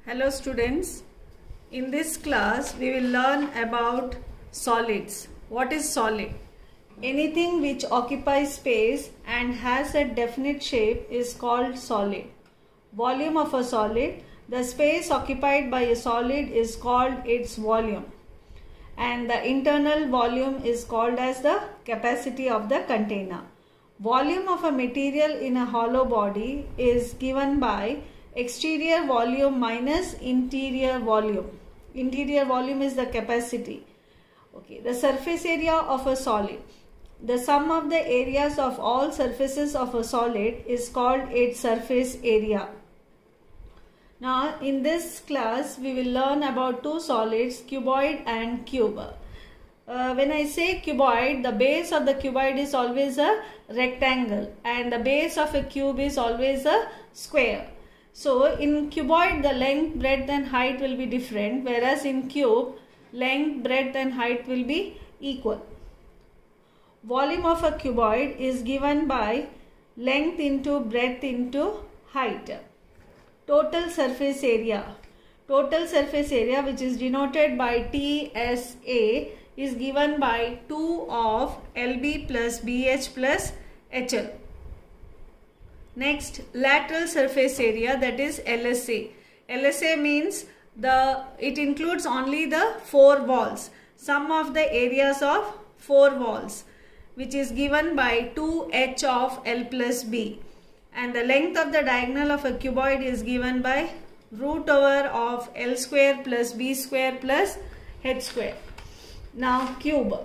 Hello students, in this class we will learn about solids. What is solid? Anything which occupies space and has a definite shape is called solid. Volume of a solid, the space occupied by a solid is called its volume, and the internal volume is called as the capacity of the container. Volume of a material in a hollow body is given by exterior volume minus interior volume. Interior volume is the capacity. Okay, the surface area of a solid. The sum of the areas of all surfaces of a solid is called its surface area. Now in this class we will learn about two solids, cuboid and cube. When I say cuboid, the base of the cuboid is always a rectangle and the base of a cube is always a square. So in cuboid the length, breadth and height will be different, whereas in cube length, breadth and height will be equal. Volume of a cuboid is given by length into breadth into height. Total surface area. Total surface area, which is denoted by TSA, is given by 2 of LB plus BH plus HL. Next, lateral surface area, that is LSA. LSA means it includes only the 4 walls, sum of the areas of 4 walls, which is given by 2H of L plus B. And the length of the diagonal of a cuboid is given by root over of L square plus B square plus H square. Now cube.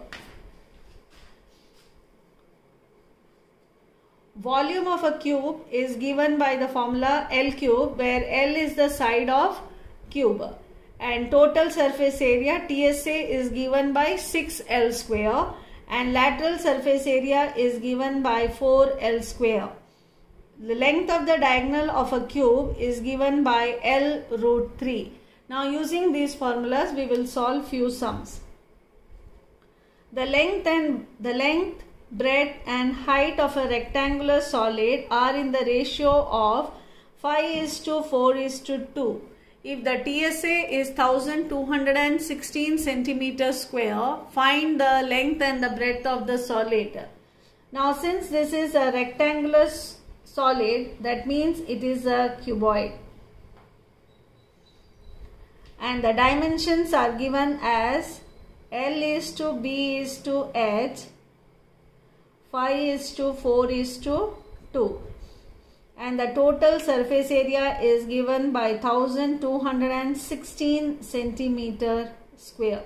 Volume of a cube is given by the formula L cube, where L is the side of cube, and total surface area TSA is given by 6L square and lateral surface area is given by 4L square. The length of the diagonal of a cube is given by L root 3. Now using these formulas we will solve few sums. The length, breadth and height of a rectangular solid are in the ratio of 5:4:2. If the TSA is 1216 centimeters square, find the length and the breadth of the solid. Now since this is a rectangular solid, that means it is a cuboid. And the dimensions are given as L is to B is to H, 5:4:2, and the total surface area is given by 1216 centimeter square.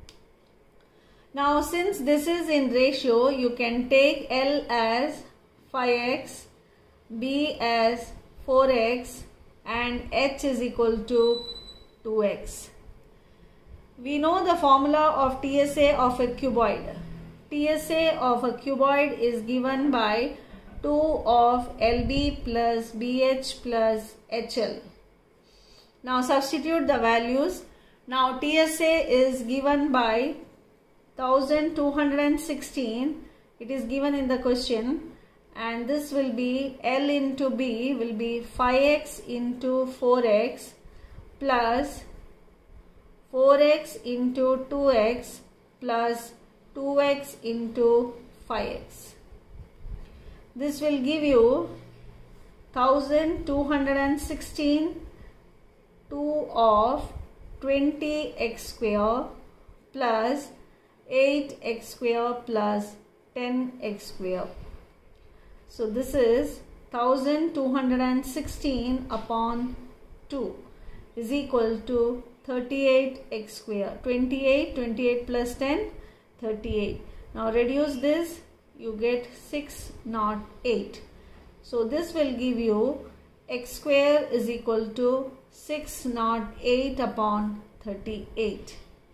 Now since this is in ratio, you can take L as 5x, B as 4x and H is equal to 2x. We know the formula of TSA of a cuboid. TSA of a cuboid is given by 2 of LB plus BH plus HL. Now substitute the values. Now TSA is given by 1216. It is given in the question, and this will be L into B will be 5x into 4x plus 4x into 2x plus 2x into 5x. This will give you 1216, 2 of 20x square plus 8x square plus 10x square. So this is 1216 upon 2 is equal to 38x square. 28 plus 10, 38. Now reduce this, you get 608. So this will give you x square is equal to 608 upon 38.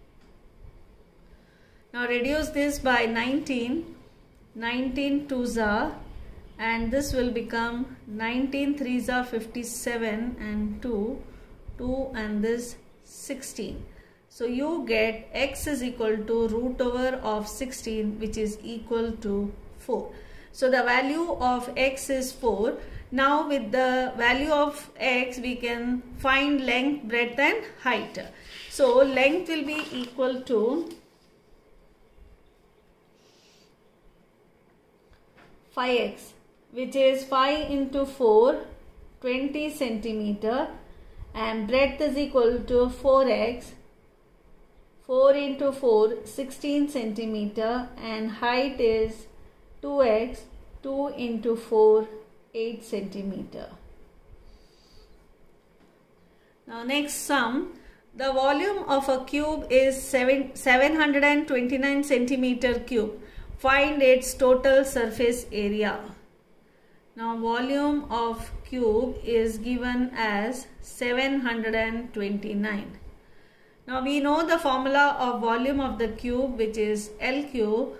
Now reduce this by 19. 19 twos are, and this will become 19 threes are 57 and 2 and this 16. So you get x is equal to root over of 16, which is equal to 4. So the value of x is 4. Now with the value of x we can find length, breadth and height. So length will be equal to 5x, which is 5 into 4, 20 centimeter, and breadth is equal to 4x, 4 into 4, 16 centimeter, and height is 2x, 2 into 4, 8 centimeter. Now next sum. The volume of a cube is 729 centimeter cube. Find its total surface area. Now volume of cube is given as 729. Now we know the formula of volume of the cube, which is L cube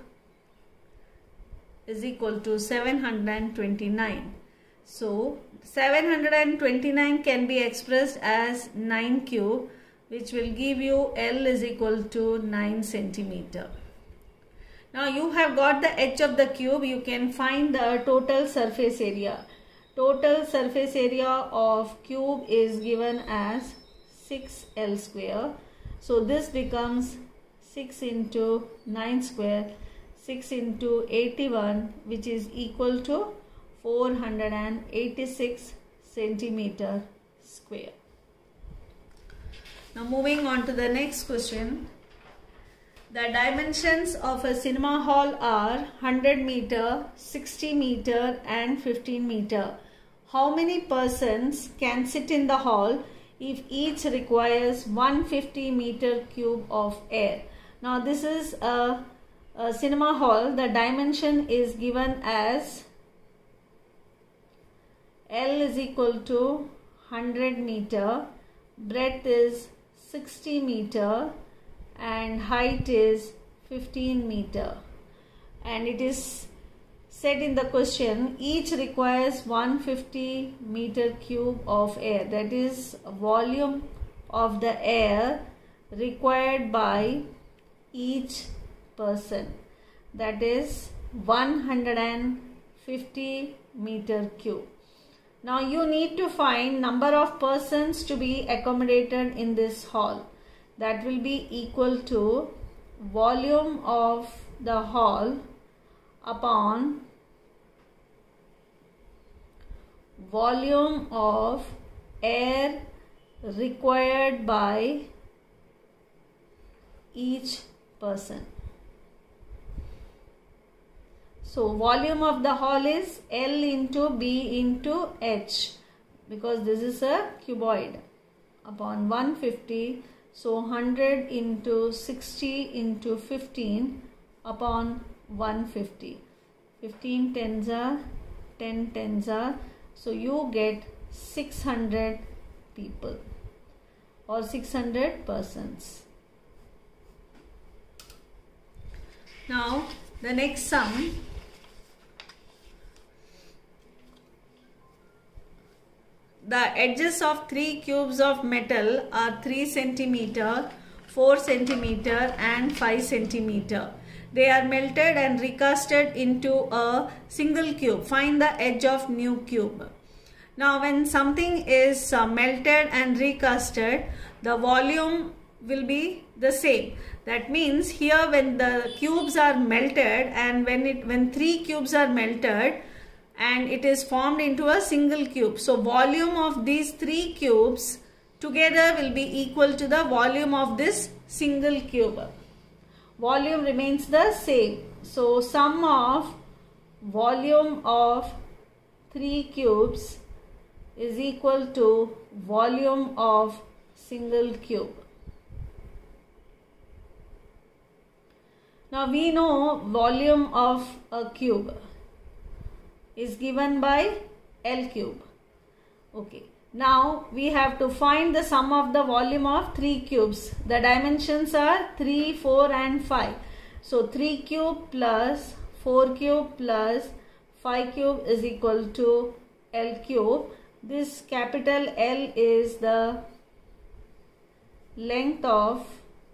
is equal to 729. So 729 can be expressed as 9 cube, which will give you L is equal to 9 centimeter. Now you have got the edge of the cube, you can find the total surface area. Total surface area of cube is given as 6L square. So this becomes 6 into 9 square, 6 into 81, which is equal to 486 centimeter square. Now moving on to the next question. The dimensions of a cinema hall are 100 meter, 60 meter and 15 meter. How many persons can sit in the hall if each requires 150 meter cube of air? Now this is a cinema hall. The dimension is given as L is equal to 100 meter, breadth is 60 meter and height is 15 meter, and it is said in the question each requires 150 meter cube of air, that is volume of the air required by each person, that is 150 meter cube. Now you need to find number of persons to be accommodated in this hall. That will be equal to volume of the hall upon volume of air required by each person. So volume of the hall is L into B into H, because this is a cuboid, upon 150. So 100 into 60 into 15 upon 150. 15 tens are 10 tens are. So you get 600 people or 600 persons. Now the next sum. The edges of 3 cubes of metal are 3 centimeter, 4 centimeter and 5 centimeter. They are melted and recasted into a single cube. Find the edge of new cube. Now when something is melted and recasted, the volume will be the same. That means here when the cubes are melted and when 3 cubes are melted, and it is formed into a single cube. So volume of these 3 cubes together will be equal to the volume of this single cube. Volume remains the same. So sum of volume of 3 cubes is equal to volume of single cube. Now we know volume of a cube is given by L cube. Okay. Now we have to find the sum of the volume of 3 cubes. The dimensions are 3, 4 and 5. So 3 cube plus 4 cube plus 5 cube is equal to L cube. This capital L is the length of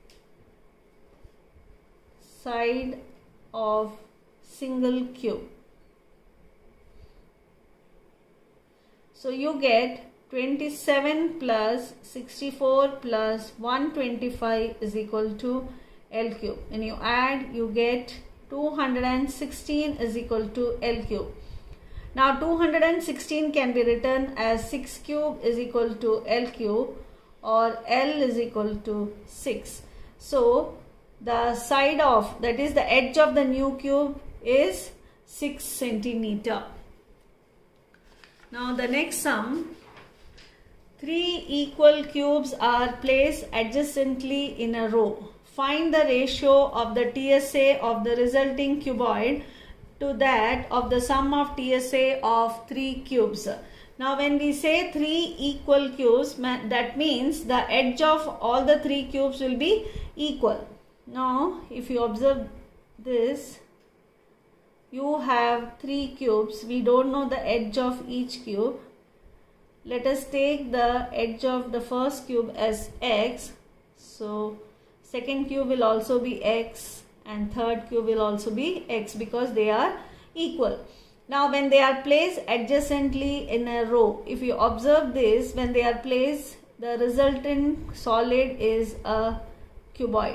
side of single cube. So you get 27 plus 64 plus 125 is equal to L cube. When you add, you get 216 is equal to L cube. Now 216 can be written as 6 cube is equal to L cube, or L is equal to 6. So the side of, that is the edge of the new cube, is 6 centimeter. Now the next sum, 3 equal cubes are placed adjacently in a row. Find the ratio of the TSA of the resulting cuboid to that of the sum of TSA of 3 cubes. Now when we say 3 equal cubes, that means the edge of all the 3 cubes will be equal. Now if you observe this, you have 3 cubes. We don't know the edge of each cube. Let us take the edge of the first cube as x. So second cube will also be x and third cube will also be x, because they are equal. Now when they are placed adjacently in a row, if you observe this, when they are placed, the resultant solid is a cuboid.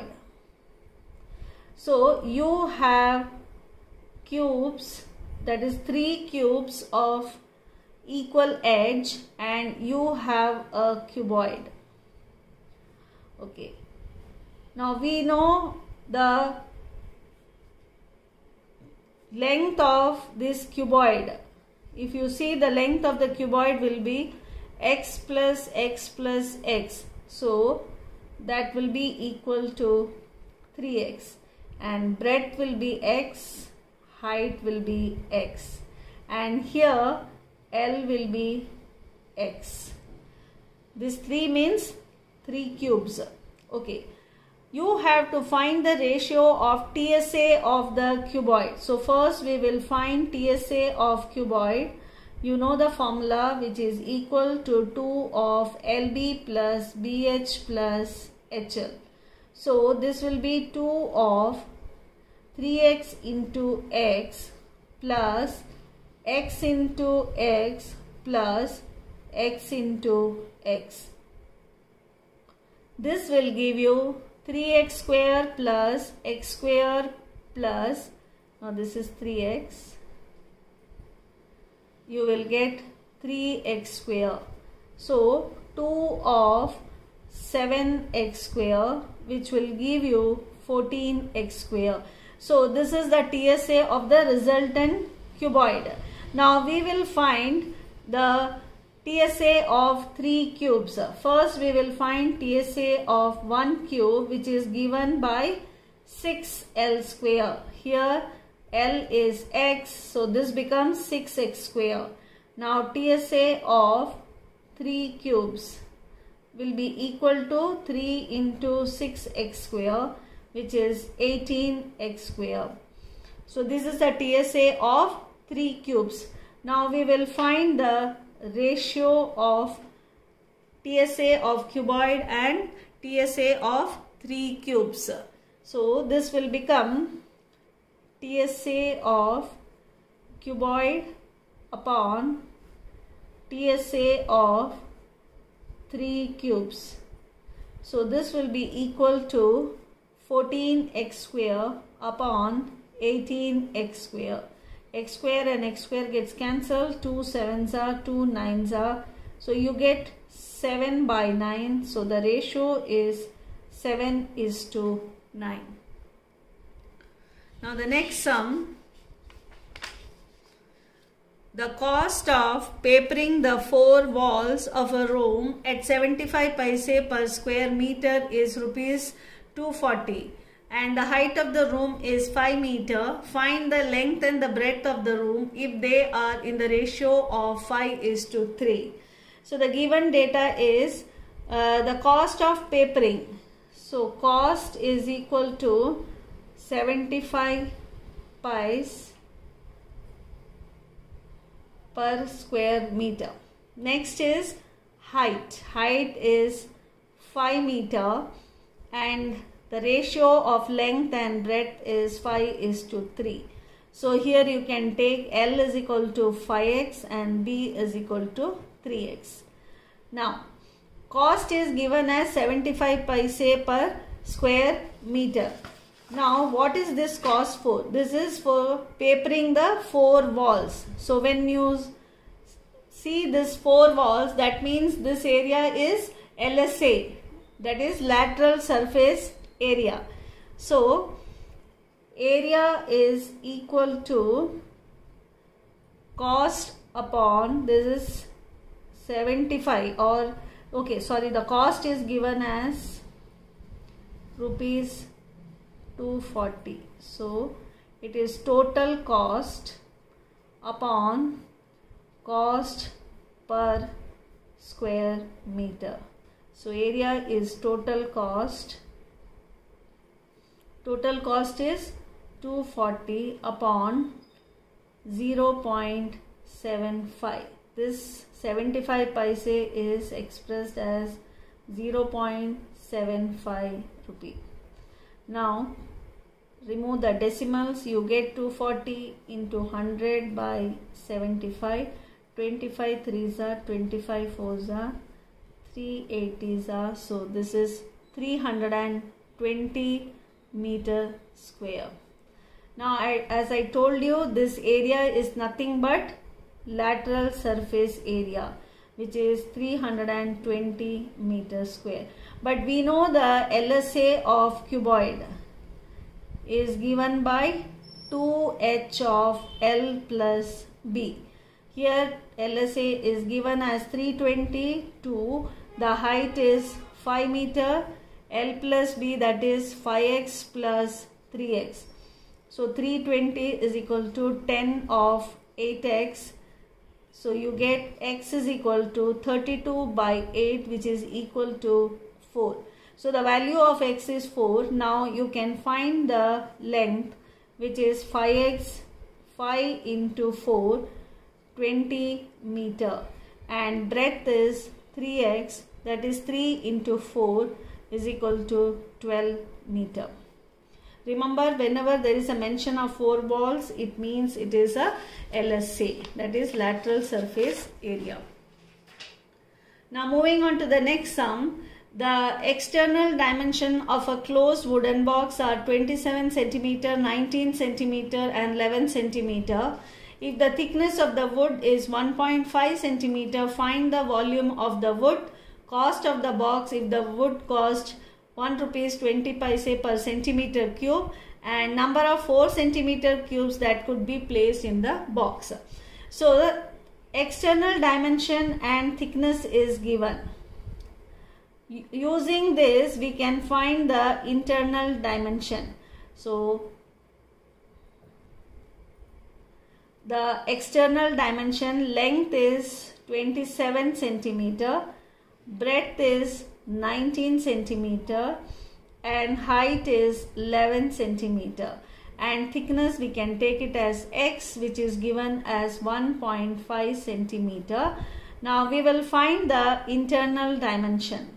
So you have cubes, that is 3 cubes of equal edge, and you have a cuboid. Okay. Now we know the length of this cuboid. If you see, the length of the cuboid will be x plus x plus x. So that will be equal to 3x, and breadth will be x, height will be x, and here L will be x. This 3 means 3 cubes. Okay. You have to find the ratio of TSA of the cuboid. So first we will find TSA of cuboid. You know the formula, which is equal to 2 of LB plus BH plus HL. So this will be 2 of 3x into x plus x into x plus x into x. This will give you 3x square plus x square plus, now this is 3x, you will get 3x square. So 2 of 7x square, which will give you 14x square. So this is the TSA of the resultant cuboid. Now we will find the TSA of 3 cubes. First we will find TSA of 1 cube, which is given by 6L square. Here L is x, so this becomes 6x square. Now TSA of 3 cubes will be equal to 3 into 6x square, which is 18x square. So this is the TSA of 3 cubes. Now we will find the ratio of TSA of cuboid and TSA of 3 cubes. So this will become TSA of cuboid upon TSA of 3 cubes. So this will be equal to 14x square upon 18x square. X square and x square gets cancelled. 2 7s are, 2 9s are. So you get 7 by 9. So the ratio is 7:9. Now the next sum. The cost of papering the 4 walls of a room at 75 paise per square meter is rupees 240. And the height of the room is 5 meter. Find the length and the breadth of the room if they are in the ratio of 5:3. So the given data is the cost of papering. So cost is equal to 75 paise per square meter. Next is height. Height is 5 meter and the ratio of length and breadth is 5:3. So here you can take L is equal to 5x and B is equal to 3x. Now, cost is given as 75 paise per square meter. Now, what is this cost for? This is for papering the 4 walls. So, when you see this 4 walls, that means this area is LSA, that is lateral surface area. So, area is equal to cost upon, this is 75, or okay, sorry, the cost is given as rupees 240. So it is total cost upon cost per square meter. So area is total cost. Total cost is 240 upon 0.75. This 75 paise is expressed as 0.75 rupee. Now remove the decimals, you get 240 into 100 by 75. 25 3s are 25 4s are 380s are. So this is 320 meter square. Now as I told you, this area is nothing but lateral surface area, which is 320 meter square. But we know the LSA of cuboid is given by 2h of L plus B. Here LSA is given as 322, the height is 5 meter, L plus B, that is 5x plus 3x. So 320 is equal to 10 of 8x. So you get x is equal to 32 by 8, which is equal to 4. So the value of x is 4. Now you can find the length, which is 5x, 5 into 4, 20 meter, and breadth is 3x, that is 3 into 4 is equal to 12 meter. Remember, whenever there is a mention of 4 balls, it means it is a LSA, that is lateral surface area. Now moving on to the next sum. The external dimension of a closed wooden box are 27 cm, 19 cm and 11 cm. If the thickness of the wood is 1.5 cm, find the volume of the wood, cost of the box if the wood cost 1 rupees 20 paise per centimeter cube, and number of 4 centimeter cubes that could be placed in the box. So the external dimension and thickness is given. Using this we can find the internal dimension. So the external dimension, length is 27 centimeter, breadth is 19 centimeter and height is 11 centimeter, and thickness we can take it as x, which is given as 1.5 centimeter. Now we will find the internal dimension.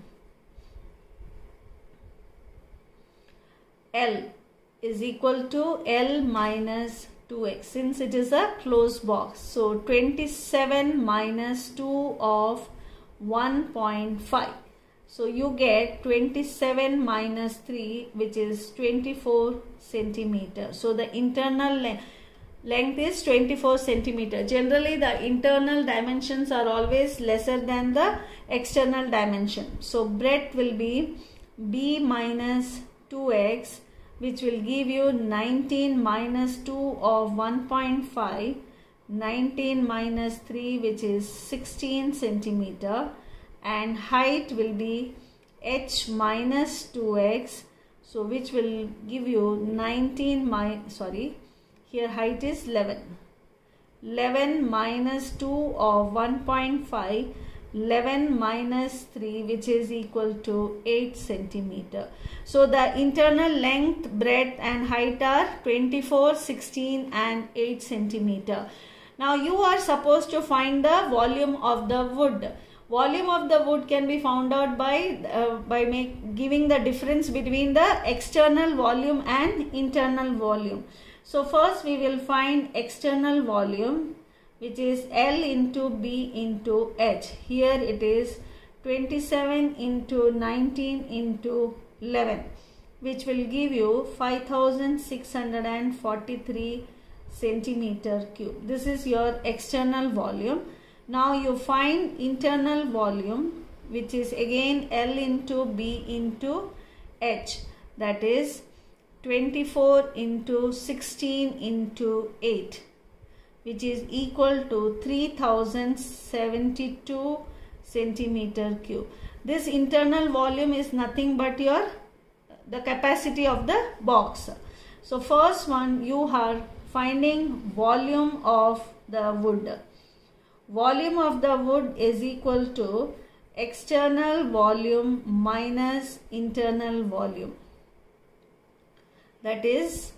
L is equal to L minus 2x, since it is a closed box. So 27 minus 2 of 1.5. So you get 27 minus 3, which is 24 centimeter. So the internal length is 24 centimeter. Generally the internal dimensions are always lesser than the external dimension. So breadth will be B minus 2x, which will give you 19 minus 2 of 1.5, 19 minus 3, which is 16 centimeter, and height will be h minus 2x, so which will give you 19 here height is 11. 11 minus 2 of 1.5, 11 minus 3, which is equal to 8 centimeter. So the internal length, breadth and height are 24, 16 and 8 centimeter. Now you are supposed to find the volume of the wood. Volume of the wood can be found out by giving the difference between the external volume and internal volume. So first we will find external volume, which is L into B into H. Here it is 27 into 19 into 11, which will give you 5643 centimeter cube. This is your external volume. Now you find internal volume, which is again L into B into H, that is 24 into 16 into 8, which is equal to 3072 centimeter cube. This internal volume is nothing but the capacity of the box. So first one, you are finding volume of the wood. Volume of the wood is equal to external volume minus internal volume. That is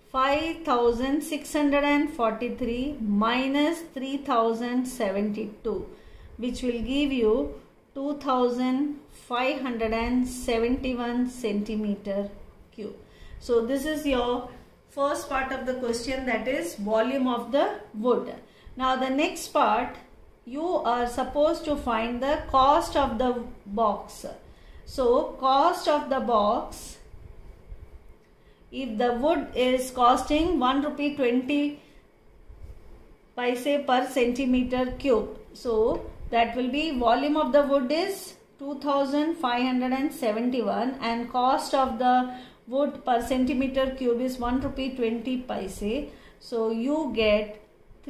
5643 minus 3072, which will give you 2571 centimeter cube. So this is your first part of the question, that is volume of the wood. Now the next part, you are supposed to find the cost of the box. So cost of the box, if the wood is costing 1 rupee 20 paise per centimeter cube, so that will be volume of the wood is 2571 and cost of the wood per centimeter cube is 1 rupee 20 paise. So you get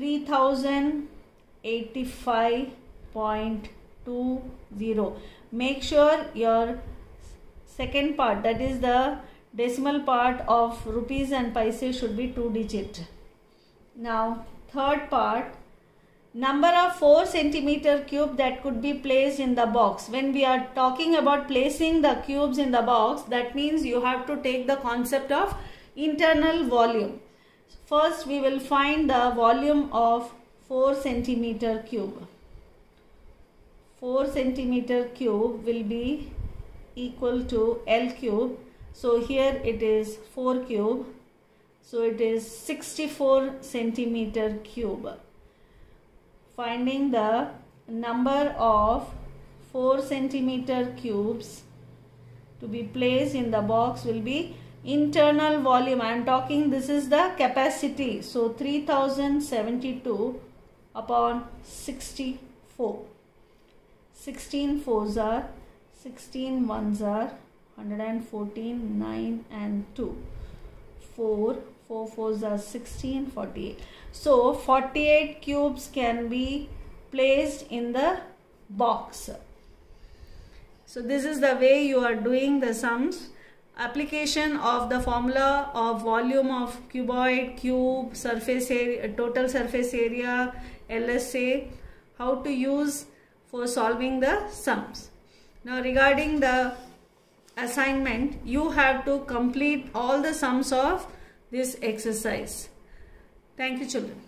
3085.20. Make sure your second part, that is the decimal part of rupees and paise, should be 2 digit. Now third part, number of 4 centimeter cube that could be placed in the box. When we are talking about placing the cubes in the box, that means you have to take the concept of internal volume. First we will find the volume of 4 centimeter cube. 4 centimeter cube will be equal to L cube. So here it is 4 cube. So it is 64 centimeter cube. Finding the number of 4 centimeter cubes to be placed in the box will be internal volume. I am talking, this is the capacity. So 3072 upon 64. 16 fours are 16 ones are 114, 9 and 2. 4 fours are 16, 48. So 48 cubes can be placed in the box. So this is the way you are doing the sums. Application of the formula of volume of cuboid, cube, surface area, total surface area, LSA, how to use for solving the sums. Now regarding the assignment, you have to complete all the sums of this exercise. Thank you, children.